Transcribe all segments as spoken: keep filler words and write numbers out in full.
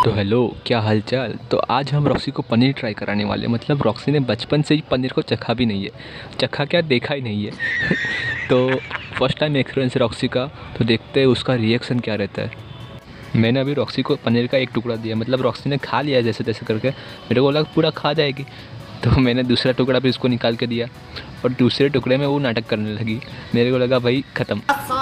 तो हेलो, क्या हालचाल। तो आज हम रॉक्सी को पनीर ट्राई कराने वाले हैं। मतलब रॉक्सी ने बचपन से ही पनीर को चखा भी नहीं है, चखा क्या देखा ही नहीं है। तो फर्स्ट टाइम एक्सपीरियंस है रॉक्सी का, तो देखते हैं उसका रिएक्शन क्या रहता है। मैंने अभी रॉक्सी को पनीर का एक टुकड़ा दिया, मतलब रॉक्सी ने खा लिया जैसे तैसे करके, मेरे को लगा पूरा खा जाएगी। तो मैंने दूसरा टुकड़ा भी उसको निकाल के दिया और दूसरे टुकड़े में वो नाटक करने लगी। मेरे को लगा भाई ख़त्म।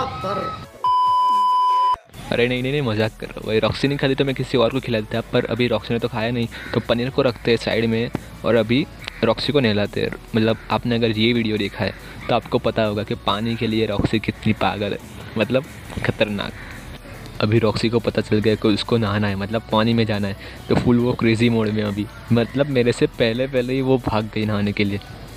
अरे नहीं नहीं नहीं, मजाक कर रहा हूँ भाई। रॉक्सी नहीं खाती तो मैं किसी और को खिला देता, पर अभी रॉक्सी ने तो खाया नहीं, तो पनीर को रखते हैं साइड में और अभी रॉक्सी को नहलाते हैं। मतलब आपने अगर ये वीडियो देखा है तो आपको पता होगा कि पानी के लिए रॉक्सी कितनी पागल है, मतलब खतरनाक। अभी रॉक्सी को पता चल गया कि उसको नहाना है, मतलब पानी में जाना है, तो फुल वो क्रेज़ी मोड में अभी, मतलब मेरे से पहले पहले ही वो भाग गई नहाने के लिए।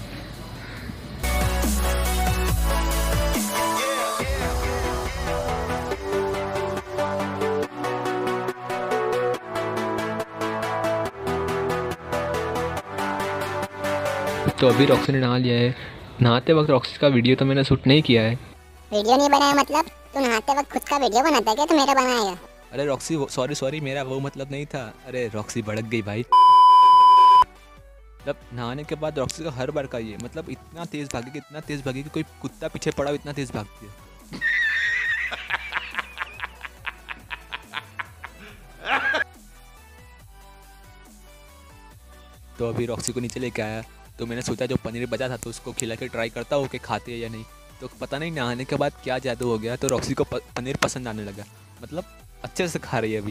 तो अभी रॉक्सी ने नहा लिया है। नहाते वक्त रॉक्सी का वीडियो तो मैंने शूट नहीं किया है। वीडियो नहीं बनाया मतलब तू नहाते वक्त खुद का वीडियो बनाता है क्या? तो मेरा बनाएगा। अरे रॉक्सी, सॉरी सॉरी, मेरा वो मतलब नहीं था। अरे रॉक्सी भड़क गई भाई। मतलब नहाने के बाद रॉक्सी का हर बार का ये, मतलब इतना तेज भागी कि इतना तेज भागी कि कोई कुत्ता पीछे पड़ा हो, इतना तेज भागती है। तो अभी रॉक्सी को नीचे लेके आया, तो मैंने सोचा जो पनीर बचा था तो उसको खिला के ट्राई करता हूँ कि खाती है या नहीं। तो पता नहीं नहाने के बाद क्या जादू हो गया, तो रॉक्सी को प, पनीर पसंद आने लगा, मतलब अच्छे से खा रही है अभी।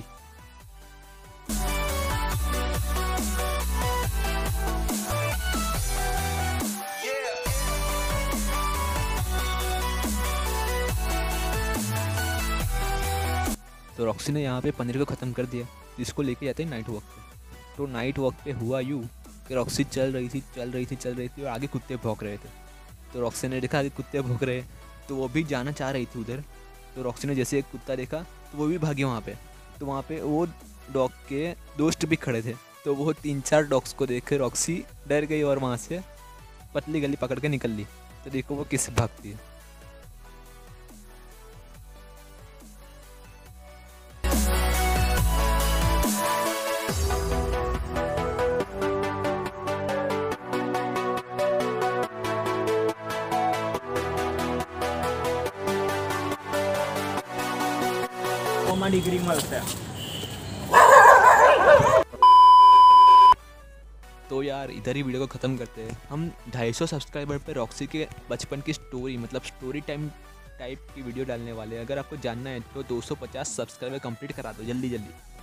तो रॉक्सी ने यहाँ पे पनीर को ख़त्म कर दिया, जिसको लेके जाते हैं नाइट वॉक पे। तो नाइट वॉक पे हुआ यूँ कि रॉक्सी चल रही थी चल रही थी चल रही थी और आगे कुत्ते भौंक रहे थे। तो रॉक्सी ने देखा कि कुत्ते भौंक रहे, तो वो भी जाना चाह रही थी उधर। तो रॉक्सी ने जैसे एक कुत्ता देखा तो वो भी भागी वहाँ पे। तो वहाँ पे वो डॉग के दोस्त भी खड़े थे, तो वो तीन चार डॉग्स को देख के रॉक्सी डर गई और वहाँ से पतली गली पकड़ के निकल ली। तो देखो वो किससे भागती है। डिग्री में होता है। तो यार इधर ही वीडियो को ख़त्म करते हैं। हम ढाई सौ सब्सक्राइबर पे रॉक्सी के बचपन की स्टोरी, मतलब स्टोरी टाइम टाइप की वीडियो डालने वाले हैं। अगर आपको जानना है तो दो सौ पचास सब्सक्राइबर कंप्लीट करा दो जल्दी जल्दी।